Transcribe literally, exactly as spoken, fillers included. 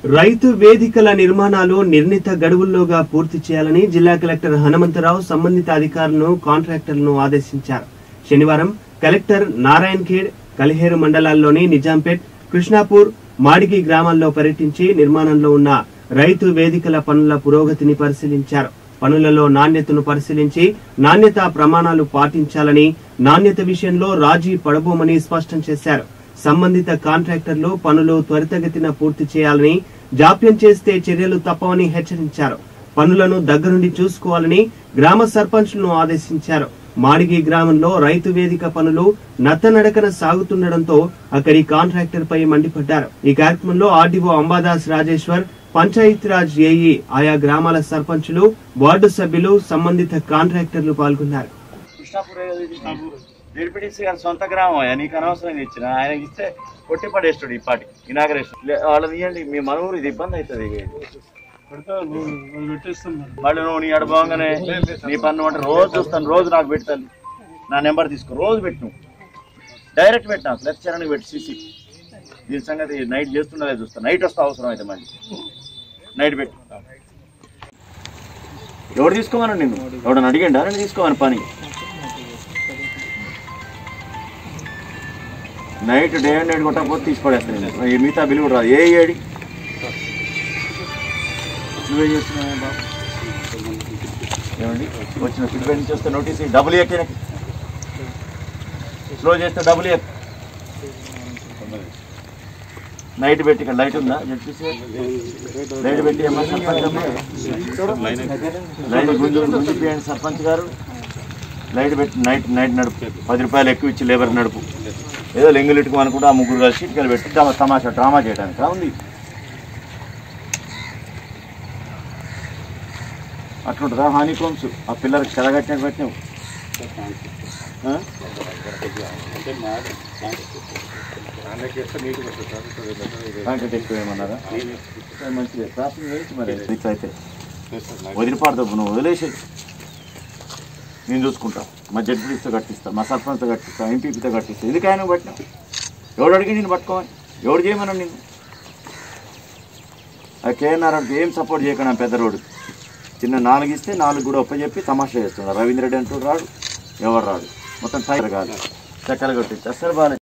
రైతు వేదికల నిర్మాణాలు నిర్ణీత గడువుల్లోగా పూర్తి చేయాలని జిల్లా కలెక్టర్ హనుమంతరావు సంబంధిత అధికారులను కాంట్రాక్టర్లను ఆదేశించారు. శనివారం కలెక్టర్ నారాయణఖేడ్, కలిహేరు మండలాల్లోని నిజాంపేట్, కృష్ణాపూర్, మాడిగి గ్రామాల్లో పర్యటించి నిర్మాణంలో ఉన్న రైతు వేదికల పనుల పురోగతిని పరిశీలించారు. పనులలో నాణ్యతను పరిశీలించి నాణ్యతా ప్రమాణాలు పాటించాలని, నాణ్యత విషయంలో రాజీ పడబోమని స్పష్టం చేశారు. సంబంధిత కాంట్రాక్టర్లు పనులు త్వరితగతిన పూర్తి చేయాలని, జాప్యం చేస్తే చర్యలు తప్పవని హెచ్చరించారు. పనులను దగ్గరుండి చూసుకోవాలని గ్రామ సర్పంచ్లను ఆదేశించారు. మాడిగి గ్రామంలో రైతు వేదిక పనులు నత్తనడకన సాగుతుండటంతో అక్కడి కాంట్రాక్టర్ పై మండిపడ్డారు. ఈ కార్యక్రమంలో ఆర్డీఓ అంబాదాస్ రాజేశ్వర్, పంచాయతీరాజ్ ఏఈ, ఆయా గ్రామాల సర్పంచులు, వార్డు సభ్యులు, సంబంధిత కాంట్రాక్టర్లు పాల్గొన్నారు. డిప్యూటీసీ గారి సొంత గ్రామం నీకు అనవసరంగా ఇచ్చిన ఆయనకి ఇస్తే కొట్టి పడేస్తాడు. ఈ పాటి ఇనాగరేషన్ వాళ్ళని ఇవ్వండి. మీ మనూరు ఇది ఇబ్బంది అవుతుంది. మళ్ళీ నువ్వు నీ అడబాగానే నీ పన్ను అంటే రోజు చూస్తాను, రోజు నాకు పెడతాను. నా నెంబర్ తీసుకో, రోజు పెట్టు, డైరెక్ట్ పెట్టినా లెక్చర్ని పెట్టి సీసీ. దీని సంగతి నైట్ చేస్తుండే చూస్తాను. నైట్ వస్తే అవసరం అయితే మళ్ళీ నైట్ పెట్టు. ఎవడు తీసుకోమని నేను ఎవడని అడిగండి అని తీసుకోమని పని. నైట్ డే అండ్ నైట్ కొట్టకపోతే తీసుకోడేస్తాను నేను. మిగతా బిల్లు కూడా రాదు. ఏ ఏడి నువ్వేం చేస్తున్నావు బాబు? ఏమండి వచ్చిన ఫీడ్బ్యాక్ నుంచి వస్తే నోటీస్ డబుల్ ఎక్కి స్లో చేస్తే డబుల్ ఎక్ నైట్ పెట్టి ఇక్కడ లైట్ ఉందా? లైట్ పెట్టి ఏమన్నా లైట్ గుంజు గుంజిపోయండి సర్పంచ్ గారు. లైట్ పెట్టి నైట్ నైట్ నడుపు పది రూపాయలు ఎక్కువ ఇచ్చి లేబర్ నడుపు. ఏదో లెంగులు ఇట్టుకు అనుకుంటే ఆ ముగ్గురు కలిసి ఇటుకలు పెట్టి తమాషా డ్రామా చేయడానికి ఉంది. అట్లుంటుందా హానీ కోమ్స్? ఆ పిల్లలకి చెదగట్టినట్టు పెట్టినావు. కాంక్రీట్ ఎక్కువ ఏమన్నారా? మంచిది ప్రాసెస్ వేయించి మరి అయితే వదిలిపాడుతావు. నువ్వు వదిలేసేది నేను చూసుకుంటా. మా జడ్పీతో కట్టిస్తా, మా సర్పంచ్తో కట్టిస్తా, ఎంపీపీతో కట్టిస్తా. ఎందుకైనా పట్టినా ఎవడు అడిగి నేను పట్టుకోమని ఎవడు చేయమన్నా నేను? ఆ కేఎన్ఆర్ అంటే ఏం సపోర్ట్ చేయకుండా పెద్ద రోడ్డు చిన్న నాలుగు ఇస్తే నాలుగు కూడా ఒప్పచెప్పి తమాషా చేస్తున్నారు. రవీంద్ర రెడ్డి అంటూ రాడు, ఎవరు రాడు, మొత్తం టైర్ కాదు, చక్కలు కొట్టి అసలు బాగా